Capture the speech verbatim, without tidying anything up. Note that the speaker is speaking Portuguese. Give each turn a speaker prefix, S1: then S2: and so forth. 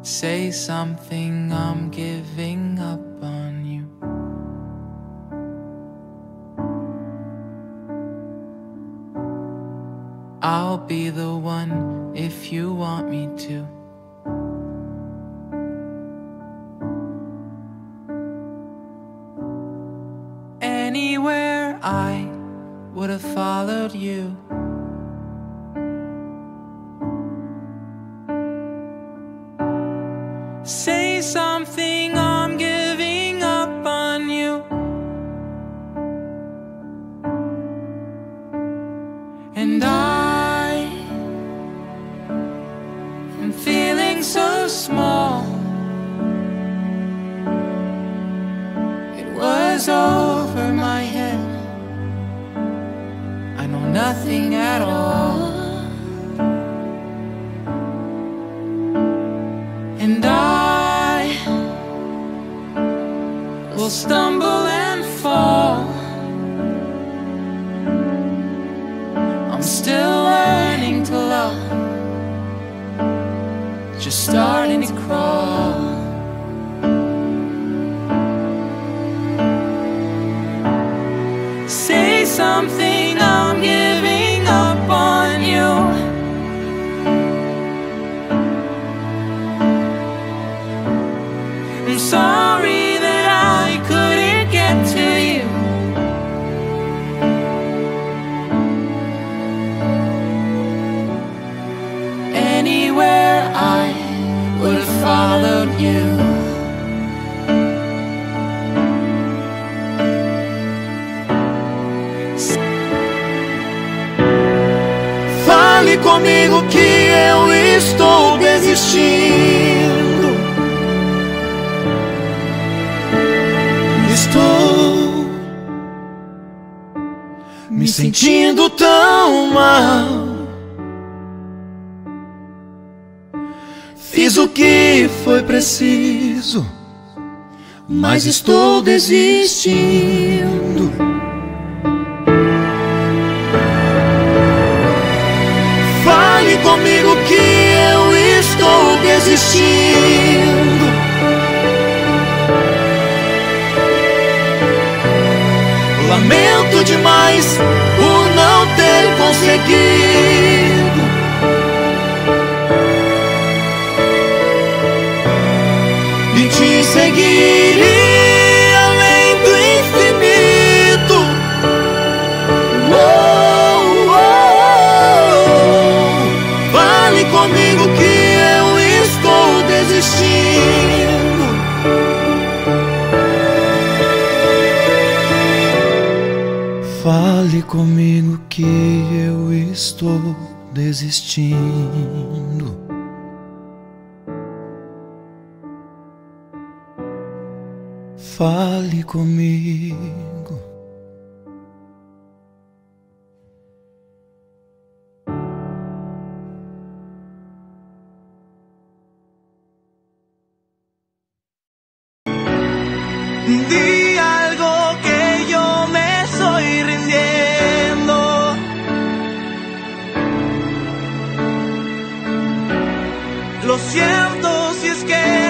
S1: Say something, I'm giving up on you. I'll be the one if you want me to. Anywhere I would have followed you. Say something, I'm giving up on you. And I am feeling so small. It was over my head. I know nothing at all. And I will stumble and fall. I'm still learning to love, just starting to crawl. Say something, I'm giving up on you. I'm sorry that I couldn't get to you. Anywhere I would have followed you.
S2: Fale comigo que eu estou desistindo. Estou me sentindo tão mal. Fiz o que foi preciso, mas estou desistindo. Fale comigo que eu estou desistindo. Lamento demais por não ter conseguido. E te seguir além do infinito. Oh, oh, oh. Fale comigo que eu estou desistindo. Fale comigo que eu estou desistindo. Fale comigo.
S3: Di algo que yo me estoy rindiendo. Lo siento si es que